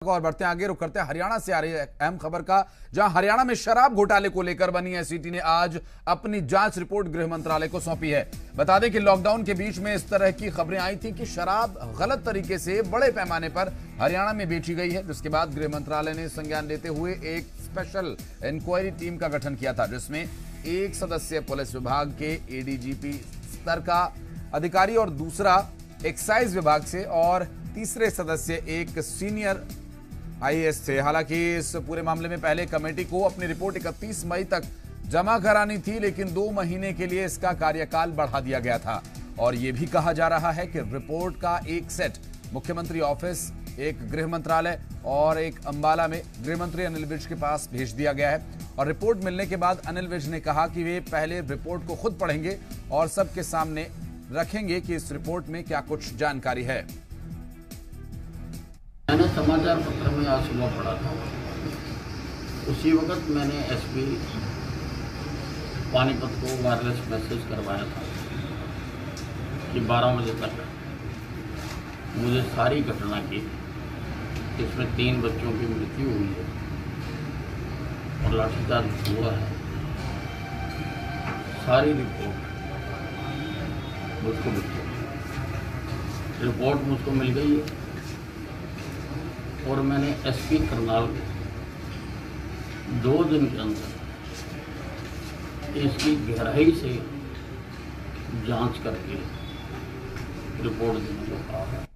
और बढ़ते आगे, रुक करते हैं हरियाणा से आ रही है अहम खबर का, जहां हरियाणा में शराब घोटाले को लेकर बनी एसआईटी ने आज अपनी जांच रिपोर्ट गृह मंत्रालय को सौंपी है। बता दें कि लॉकडाउन के बीच में इस तरह की खबरें आई थी कि शराब गलत तरीके से बड़े पैमाने पर हरियाणा में बेची गई है, जिसके बाद गृह मंत्रालय ने संज्ञान लेते हुए एक स्पेशल इंक्वायरी टीम का गठन किया था, जिसमें एक सदस्य पुलिस विभाग के एडीजीपी स्तर का अधिकारी और दूसरा एक्साइज विभाग से और तीसरे सदस्य एक सीनियर आईएएस थे। हालांकि इस पूरे मामले में पहले कमेटी को अपनी रिपोर्ट 31 मई तक जमा करानी थी, लेकिन 2 महीने के लिए इसका कार्यकाल बढ़ा दिया गया था। और यह भी कहा जा रहा है कि रिपोर्ट का एक सेट मुख्यमंत्री ऑफिस, एक गृह मंत्रालय और एक अंबाला में गृह मंत्री अनिल विज के पास भेज दिया गया है। और रिपोर्ट मिलने के बाद अनिल विज ने कहा कि वे पहले रिपोर्ट को खुद पढ़ेंगे और सबके सामने रखेंगे कि इस रिपोर्ट में क्या कुछ जानकारी है। मैंने समाचार पत्र में आज सुबह पढ़ा था, उसी वक्त मैंने एसपी पानीपत को वायरलेस मैसेज करवाया था कि 12 बजे तक मुझे सारी घटना की, इसमें 3 बच्चों की मृत्यु हुई है और लाठीचार्ज हुआ है, सारी रिपोर्ट मुझको मिल गई है। और मैंने एसपी करनाल को 2 दिन के अंदर इसकी गहराई से जांच करके रिपोर्ट देने को कहा है।